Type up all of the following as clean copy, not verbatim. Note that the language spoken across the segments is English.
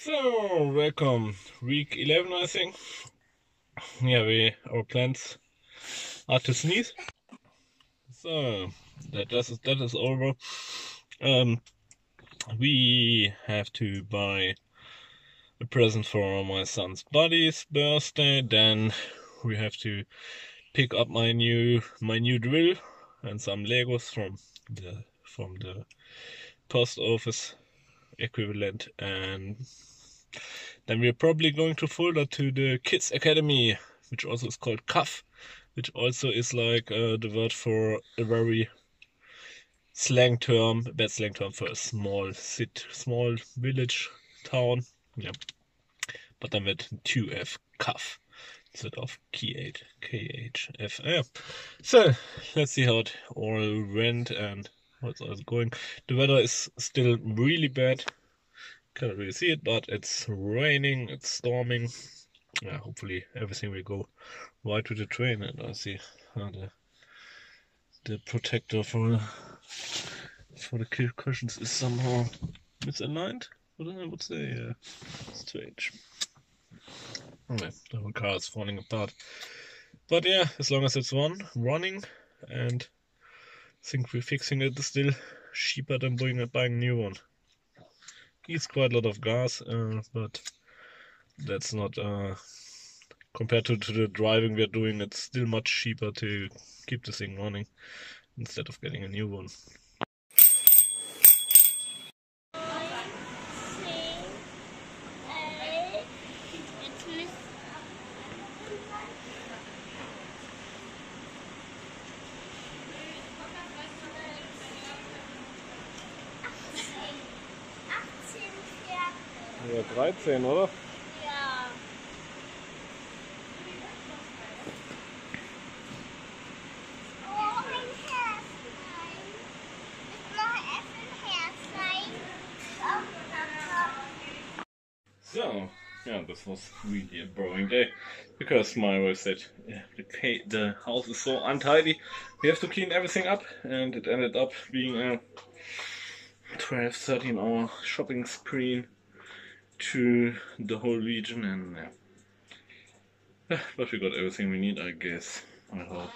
So, welcome. Week 11, I think. Yeah, our plans are to sneeze. So, that is over. We have to buy a present for my son's buddy's birthday. Then we have to pick up my new drill and some Legos from the post office equivalent, and then we're probably going to Fulda to the Kids Academy, which also is called CAF, which also is like the word for a very bad slang term for a small village town. Yeah, but then with 2F, CAF, instead of KHF. Yeah. So let's see how it all went and what's all going. The weather is still really bad. Cannot really see it, but it's raining, it's storming. Yeah, hopefully everything will go right with the train. And I see the protector for the cushions is somehow misaligned. What I would say, yeah, strange. Okay, the whole car is falling apart. But yeah, as long as it's running, and I think refixing it is still cheaper than buying a new one. Needs quite a lot of gas, but that's not compared to the driving we're doing. It's still much cheaper to keep the thing running instead of getting a new one. Ja, 13, oder? Ja. Oh, mein Herzlein. Ich mache erst ein Herzlein. So, yeah, this was really a boring day because my wife said the house is so untidy. We have to clean everything up, and it ended up being a 12-13 hour shopping spree to the whole region, and but we got everything we need, I guess. I hope.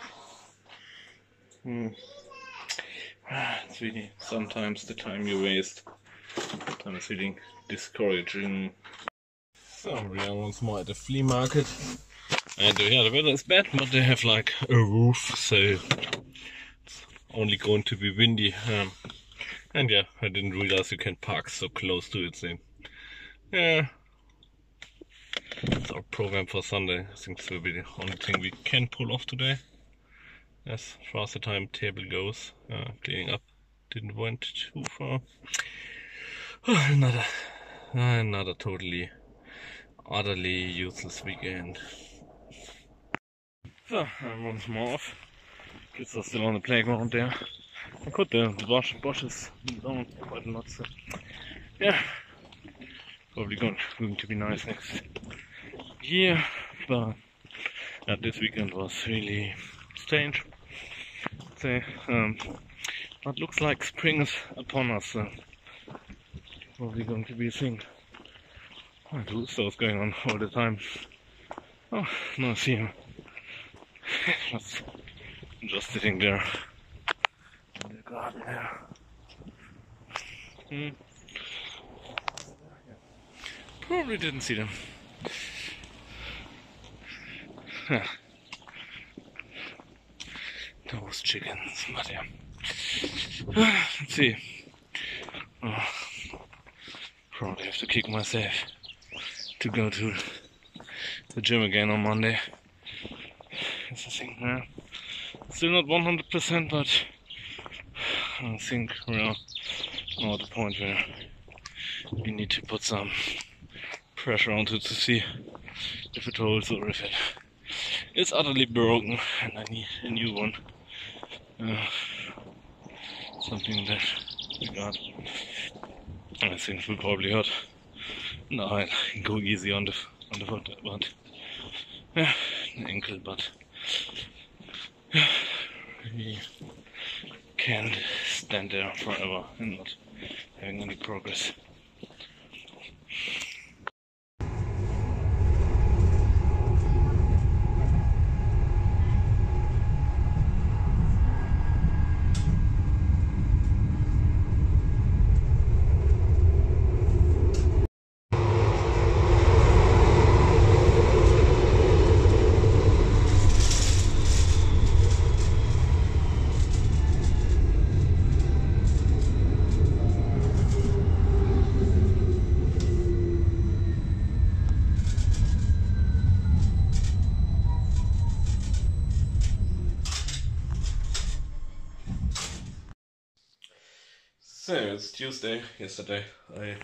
It's really sometimes the time you waste. I'm feeling discouraging. So we are once more at the flea market, and yeah, the weather is bad, but they have like a roof, so it's only going to be windy. And yeah, I didn't realize you can park so close to it. So yeah, it's our program for Sunday. I think this will be the only thing we can pull off today, as far as the timetable goes. Cleaning up didn't went too far. Another totally, utterly useless weekend. So, I'm once more off. Kids are still on the playground there. I put the bush is down quite a lot, so yeah, probably going to be nice next year, but this weekend was really strange. So, it looks like spring is upon us, so probably going to be a thing. The stuff's going on all the time. Oh, no, I see him. Just sitting there in the garden there. Probably didn't see them. Those chickens, but yeah. Let's see. Oh, probably have to kick myself to go to the gym again on Monday. That's the thing, yeah. Still not 100%, but I think we're now at the point where we need to put some pressure onto it to see if it holds or if it is utterly broken and I need a new one. Something in that regard. I think it will probably hurt. No, I go easy on the foot, but yeah, the ankle, but yeah, we can't stand there forever and not having any progress. So it's Tuesday. Yesterday I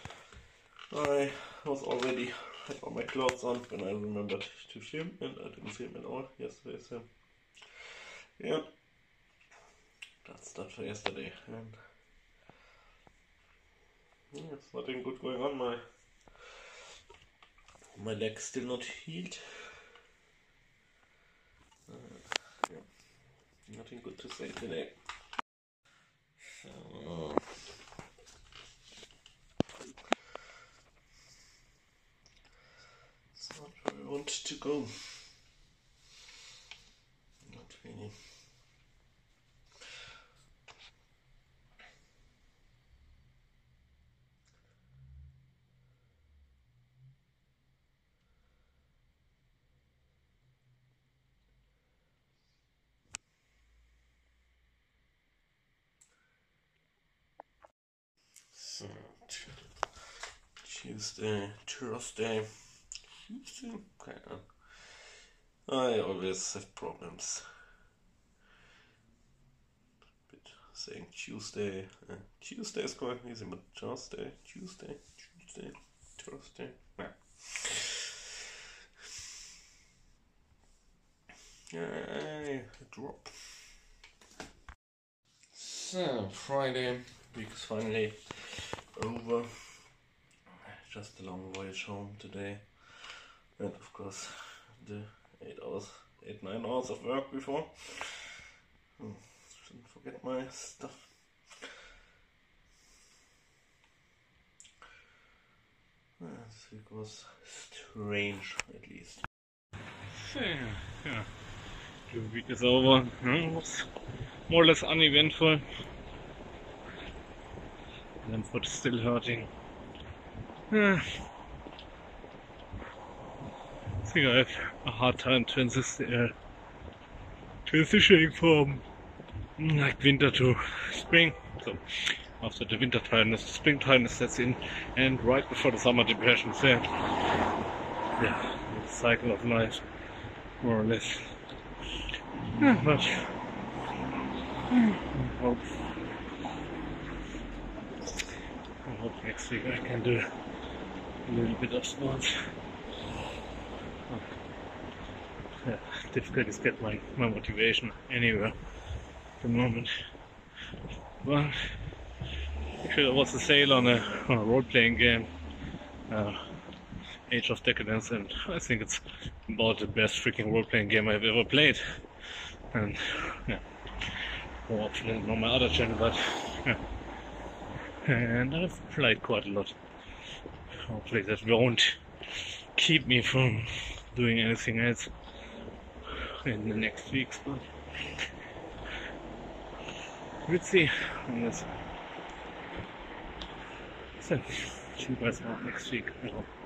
was already had all my clothes on when I remembered to film, and I didn't film at all yesterday. So yeah, that's that for yesterday. And yeah, it's nothing good going on. My leg's still not healed. Yeah, nothing good to say today. So, it's not where I want to go. Not really. So, Tuesday, Thursday. Okay. I always have problems. Bit saying Tuesday. Tuesday is quite easy, but Thursday, Tuesday, Thursday. Yeah, drop. So Friday, week is finally over. Just a long voyage home today, and of course the 9 hours of work before. Shouldn't forget my stuff. This week was strange, at least. So, yeah, the week is over. It was more or less uneventful. And foot still hurting. I think I have a hard time transitioning from like winter to spring. So after the winter tiredness, the spring tiredness sets in, and right before the summer depression set. Yeah, the cycle of life, more or less. Yeah, but I hope next week I can do a little bit of sports. Yeah, difficult to get my motivation anywhere at the moment. Well, actually there was a sale on a role-playing game, Age of Decadence, and I think it's about the best freaking role-playing game I've ever played. And yeah, more often on my other channel, but yeah. And I've played quite a lot. Hopefully that won't keep me from doing anything else in the next weeks, but we'll see. So, see you guys out next week.